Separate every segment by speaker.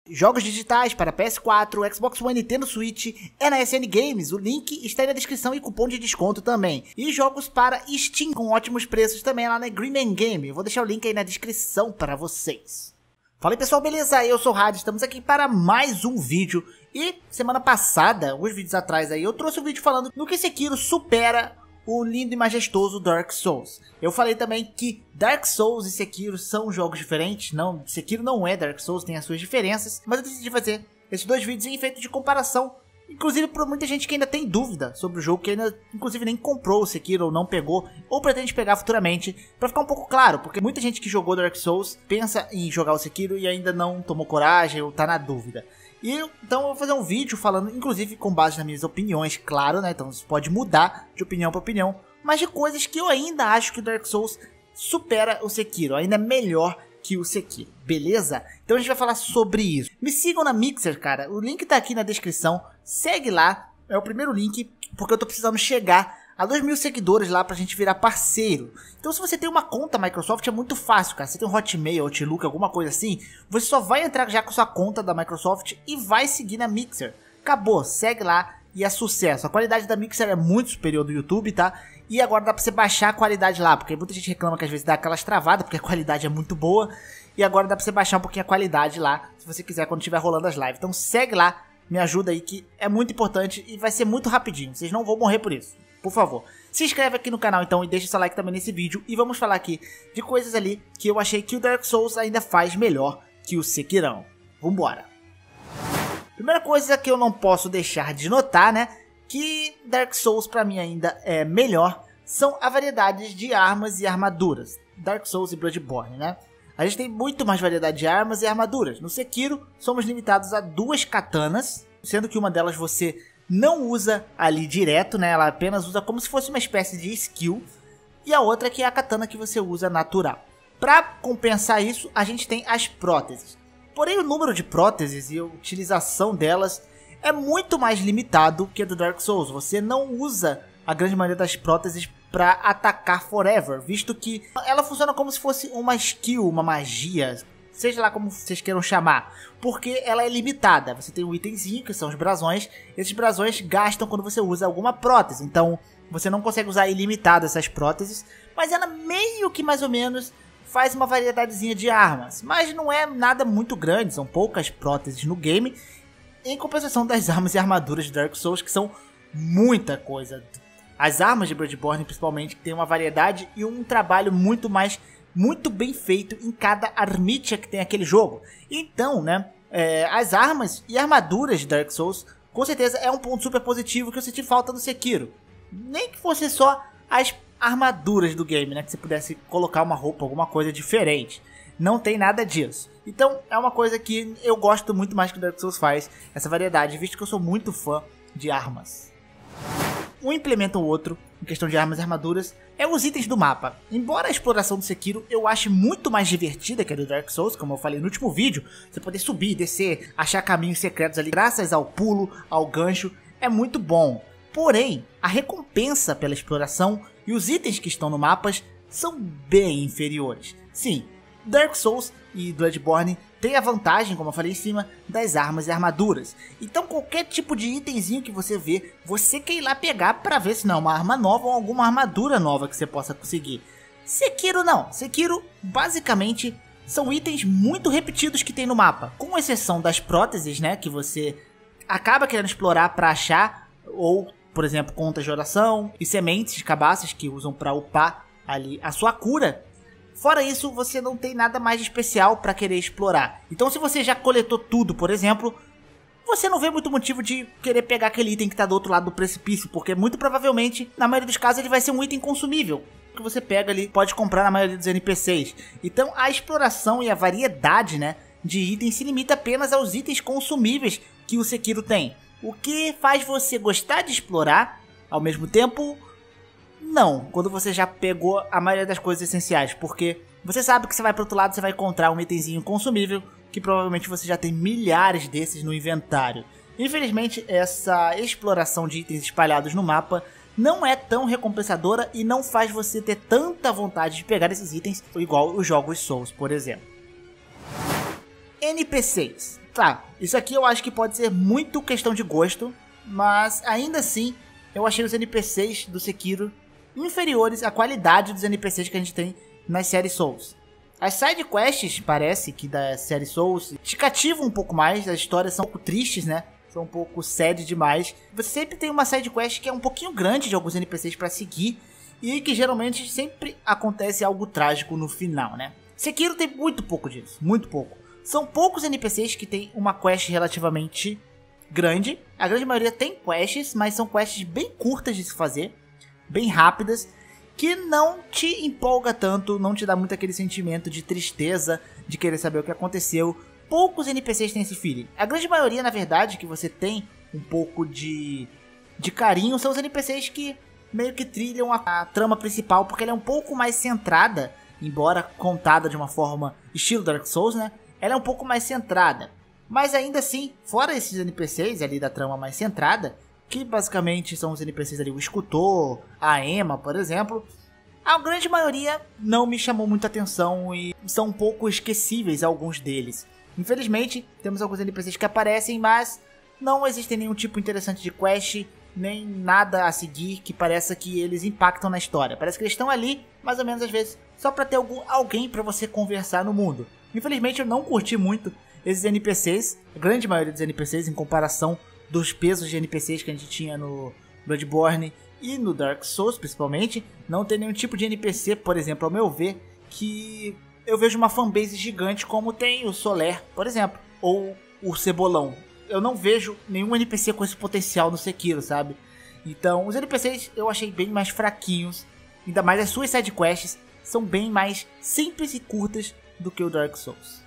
Speaker 1: Jogos digitais para PS4, Xbox One e Nintendo Switch é na SN Games, o link está aí na descrição e cupom de desconto também. E jogos para Steam com ótimos preços também lá na Green Man Game, eu vou deixar o link aí na descrição para vocês. Fala aí pessoal, beleza? Eu sou o Hades, estamos aqui para mais um vídeo. E semana passada, uns vídeos atrás aí, eu trouxe um vídeo falando no que Sekiro supera o lindo e majestoso Dark Souls. Eu falei também que Dark Souls e Sekiro são jogos diferentes. Não, Sekiro não é Dark Souls, tem as suas diferenças. Mas eu decidi fazer esses dois vídeos em efeito de comparação. Inclusive por muita gente que ainda tem dúvida sobre o jogo, que ainda inclusive nem comprou o Sekiro ou não pegou, ou pretende pegar futuramente, pra ficar um pouco claro, porque muita gente que jogou Dark Souls pensa em jogar o Sekiro e ainda não tomou coragem ou tá na dúvida. E então eu vou fazer um vídeo falando, inclusive com base nas minhas opiniões, claro, né, então isso pode mudar de opinião para opinião, mas de coisas que eu ainda acho que o Dark Souls supera o Sekiro, ainda é melhor que o Sekiro, beleza? Então a gente vai falar sobre isso. Me sigam na Mixer, cara, o link tá aqui na descrição, segue lá, é o primeiro link, porque eu tô precisando chegar a 2.000 seguidores lá pra gente virar parceiro. Então se você tem uma conta Microsoft é muito fácil, cara. Você tem um Hotmail, Outlook, alguma coisa assim, você só vai entrar já com sua conta da Microsoft e vai seguir na Mixer. Acabou, segue lá e é sucesso. A qualidade da Mixer é muito superior do YouTube, tá? E agora dá pra você baixar a qualidade lá, porque muita gente reclama que às vezes dá aquelas travadas, porque a qualidade é muito boa. E agora dá pra você baixar um pouquinho a qualidade lá, se você quiser, quando estiver rolando as lives. Então segue lá, me ajuda aí que é muito importante e vai ser muito rapidinho. Vocês não vão morrer por isso. Por favor, se inscreve aqui no canal então e deixa seu like também nesse vídeo. E vamos falar aqui de coisas ali que eu achei que o Dark Souls ainda faz melhor que o Sekirão. Vambora! Primeira coisa que eu não posso deixar de notar, né? Que Dark Souls pra mim ainda é melhor, são a variedade de armas e armaduras. Dark Souls e Bloodborne, né? A gente tem muito mais variedade de armas e armaduras. No Sekiro somos limitados a 2 katanas, sendo que uma delas você não usa ali direto, né? Ela apenas usa como se fosse uma espécie de skill. E a outra que é a katana que você usa natural. Para compensar isso, a gente tem as próteses. Porém, o número de próteses e a utilização delas é muito mais limitado que a do Dark Souls. Você não usa a grande maioria das próteses para atacar forever, visto que ela funciona como se fosse uma skill, uma magia, seja lá como vocês queiram chamar, porque ela é limitada. Você tem um itemzinho, que são os brasões. Esses brasões gastam quando você usa alguma prótese, então você não consegue usar ilimitado essas próteses, mas ela meio que mais ou menos faz uma variedadezinha de armas, mas não é nada muito grande, são poucas próteses no game, em compensação das armas e armaduras de Dark Souls, que são muita coisa. As armas de Bloodborne, principalmente, que tem uma variedade e um trabalho muito bem feito em cada armitia que tem aquele jogo. Então, né, as armas e armaduras de Dark Souls, com certeza é um ponto super positivo que eu senti falta no Sekiro. Nem que fosse só as armaduras do game, né, que você pudesse colocar uma roupa, alguma coisa diferente. Não tem nada disso. Então, é uma coisa que eu gosto muito mais que o Dark Souls faz, essa variedade, visto que eu sou muito fã de armas. Um implementa o outro, em questão de armas e armaduras, é os itens do mapa. Embora a exploração do Sekiro eu ache muito mais divertida que a do Dark Souls, como eu falei no último vídeo, você poder subir, descer, achar caminhos secretos ali, graças ao pulo, ao gancho, é muito bom. Porém, a recompensa pela exploração e os itens que estão no mapa são bem inferiores. Sim, Dark Souls e Bloodborne tem a vantagem, como eu falei em cima, das armas e armaduras. Então qualquer tipo de itemzinho que você vê, você quer ir lá pegar para ver se não é uma arma nova ou alguma armadura nova que você possa conseguir. Sekiro não. Sekiro basicamente são itens muito repetidos que tem no mapa. Com exceção das próteses, né, que você acaba querendo explorar para achar, ou por exemplo contas de oração e sementes de cabaças que usam para upar ali a sua cura. Fora isso, você não tem nada mais especial para querer explorar. Então se você já coletou tudo, por exemplo, você não vê muito motivo de querer pegar aquele item que está do outro lado do precipício, porque muito provavelmente, na maioria dos casos, ele vai ser um item consumível, que você pega ali, pode comprar na maioria dos NPCs. Então a exploração e a variedade, né, de itens se limita apenas aos itens consumíveis que o Sekiro tem. O que faz você gostar de explorar, ao mesmo tempo não, quando você já pegou a maioria das coisas essenciais, porque você sabe que você vai pro outro lado, você vai encontrar um itemzinho consumível, que provavelmente você já tem milhares desses no inventário. Infelizmente, essa exploração de itens espalhados no mapa não é tão recompensadora e não faz você ter tanta vontade de pegar esses itens, igual os jogos Souls, por exemplo. NPCs. Tá, isso aqui eu acho que pode ser muito questão de gosto, mas ainda assim eu achei os NPCs do Sekiro inferiores à qualidade dos NPCs que a gente tem nas séries Souls. As side quests, parece que da série Souls, te cativam um pouco mais, as histórias são um pouco tristes, né? São um pouco sad demais. Você sempre tem uma side quest que é um pouquinho grande de alguns NPCs pra seguir e que geralmente sempre acontece algo trágico no final, né? Sekiro tem muito pouco disso, muito pouco. São poucos NPCs que tem uma quest relativamente grande. A grande maioria tem quests, mas são quests bem curtas de se fazer, bem rápidas, que não te empolga tanto, não te dá muito aquele sentimento de tristeza, de querer saber o que aconteceu. Poucos NPCs têm esse feeling. A grande maioria, na verdade, que você tem um pouco de carinho, são os NPCs que meio que trilham a trama principal, porque ela é um pouco mais centrada, embora contada de uma forma estilo Dark Souls, né? Ela é um pouco mais centrada. Mas ainda assim, fora esses NPCs ali da trama mais centrada, que basicamente são os NPCs ali, o escultor, a Emma, por exemplo, a grande maioria não me chamou muita atenção e são um pouco esquecíveis alguns deles. Infelizmente, temos alguns NPCs que aparecem, mas não existe nenhum tipo interessante de quest, nem nada a seguir que pareça que eles impactam na história. Parece que eles estão ali, mais ou menos às vezes, só pra ter alguém pra você conversar no mundo. Infelizmente, eu não curti muito esses NPCs, a grande maioria dos NPCs, em comparação dos pesos de NPCs que a gente tinha no Bloodborne e no Dark Souls, principalmente. Não tem nenhum tipo de NPC, por exemplo, ao meu ver, que eu vejo uma fanbase gigante como tem o Soler, por exemplo, ou o Cebolão. Eu não vejo nenhum NPC com esse potencial no Sekiro, sabe? Então, os NPCs eu achei bem mais fraquinhos, ainda mais as suas sidequests são bem mais simples e curtas do que o Dark Souls.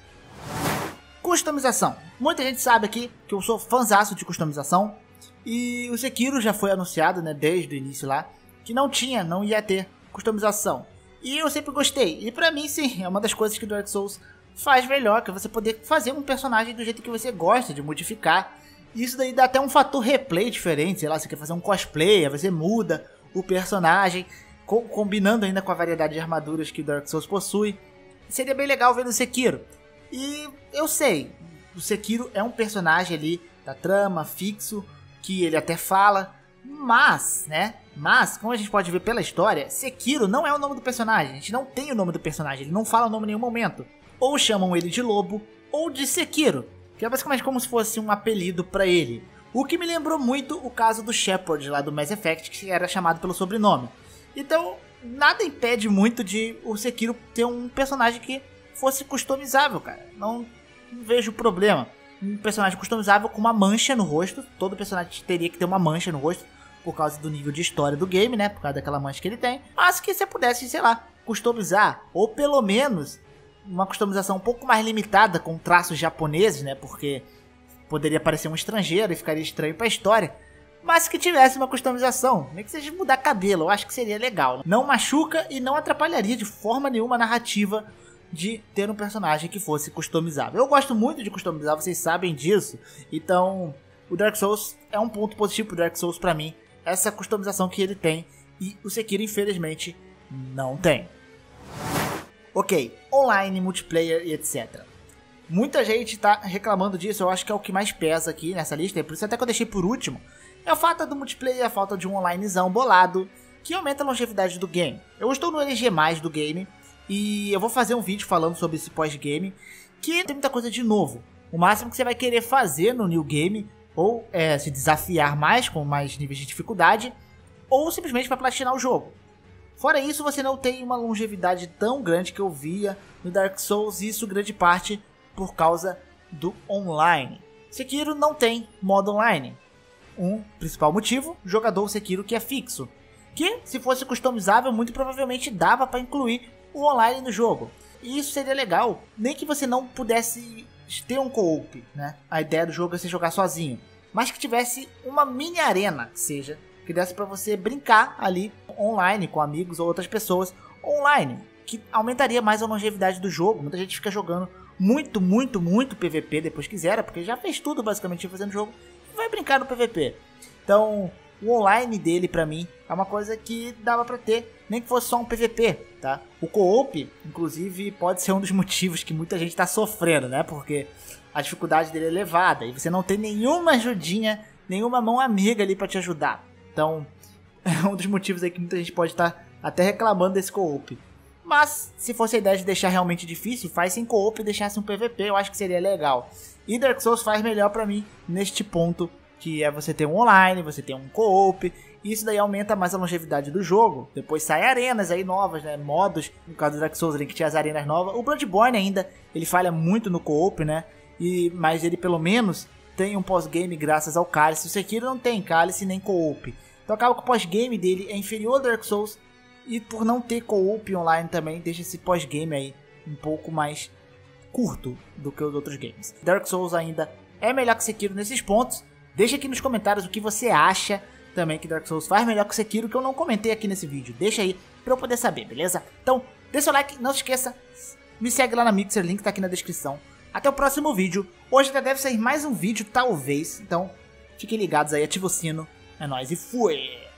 Speaker 1: Customização. Muita gente sabe aqui que eu sou fãzaço de customização. E o Sekiro já foi anunciado, né, desde o início lá, que não ia ter customização. E eu sempre gostei. E pra mim, sim, é uma das coisas que o Dark Souls faz melhor, que é você poder fazer um personagem do jeito que você gosta, de modificar. E isso daí dá até um fator replay diferente, sei lá, você quer fazer um cosplay, aí você muda o personagem, combinando ainda com a variedade de armaduras que o Dark Souls possui. Seria bem legal ver no Sekiro. E eu sei, o Sekiro é um personagem ali da trama, fixo, que ele até fala, mas, né, como a gente pode ver pela história, Sekiro não é o nome do personagem, a gente não tem o nome do personagem, ele não fala o nome em nenhum momento. Ou chamam ele de Lobo, ou de Sekiro, que é basicamente como se fosse um apelido pra ele. O que me lembrou muito o caso do Shepard lá do Mass Effect, que era chamado pelo sobrenome. Então, nada impede muito de o Sekiro ter um personagem que fosse customizável, cara. Não vejo problema. Um personagem customizável com uma mancha no rosto. Todo personagem teria que ter uma mancha no rosto por causa do nível de história do game, né? Por causa daquela mancha que ele tem. Mas que você pudesse, sei lá, customizar. Ou pelo menos uma customização um pouco mais limitada com traços japoneses, né? Porque poderia parecer um estrangeiro e ficaria estranho pra história. Mas que tivesse uma customização, nem que seja mudar cabelo, eu acho que seria legal. Não machuca e não atrapalharia de forma nenhuma a narrativa de ter um personagem que fosse customizável. Eu gosto muito de customizar, vocês sabem disso. Então, o Dark Souls é um ponto positivo pro Dark Souls pra mim. Essa customização que ele tem. E o Sekiro, infelizmente, não tem. Ok, online, multiplayer e etc. Muita gente tá reclamando disso, eu acho que é o que mais pesa aqui nessa lista. É por isso até que eu deixei por último. É a falta do multiplayer, a falta de um onlinezão bolado, que aumenta a longevidade do game. Eu estou no LG+, do game. E eu vou fazer um vídeo falando sobre esse pós-game, que tem muita coisa de novo. O máximo que você vai querer fazer no New Game, ou se desafiar mais, com mais níveis de dificuldade, ou simplesmente para platinar o jogo. Fora isso, você não tem uma longevidade tão grande que eu via no Dark Souls, isso grande parte por causa do online. Sekiro não tem modo online. Um principal motivo, jogador Sekiro que é fixo. Que, se fosse customizável, muito provavelmente dava para incluir o online no jogo. E isso seria legal, nem que você não pudesse ter um co-op, né? A ideia do jogo é você jogar sozinho, mas que tivesse uma mini arena, que desse para você brincar ali online com amigos ou outras pessoas online, que aumentaria mais a longevidade do jogo. Muita gente fica jogando muito PVP depois que zera, porque já fez tudo basicamente fazendo jogo e vai brincar no PVP. Então, o online dele, pra mim, é uma coisa que dava pra ter, nem que fosse só um PVP, tá? O co-op, inclusive, pode ser um dos motivos que muita gente tá sofrendo, né? Porque a dificuldade dele é elevada e você não tem nenhuma ajudinha, nenhuma mão amiga ali pra te ajudar. Então, é um dos motivos aí que muita gente pode estar até reclamando desse co-op. Mas, se fosse a ideia de deixar realmente difícil, faz sem co-op e deixasse um PVP, eu acho que seria legal. E Dark Souls faz melhor pra mim neste ponto, que é você ter um online, você ter um co-op, e isso daí aumenta mais a longevidade do jogo. Depois saem arenas aí novas, né, modos, no caso do Dark Souls ali que tinha as arenas novas. O Bloodborne ainda, ele falha muito no co-op, né, mas ele pelo menos tem um pós-game graças ao Cálice. O Sekiro não tem Cálice nem co-op. Então acaba que o pós-game dele é inferior ao Dark Souls, e por não ter co-op online também, deixa esse pós-game aí um pouco mais curto do que os outros games. Dark Souls ainda é melhor que Sekiro nesses pontos. Deixa aqui nos comentários o que você acha também que Dark Souls faz melhor que Sekiro, que eu não comentei aqui nesse vídeo. Deixa aí pra eu poder saber, beleza? Então, deixa seu like, não se esqueça, me segue lá na Mixer, link tá aqui na descrição. Até o próximo vídeo. Hoje até deve sair mais um vídeo, talvez. Então, fiquem ligados aí, ativa o sino. É nóis e fui!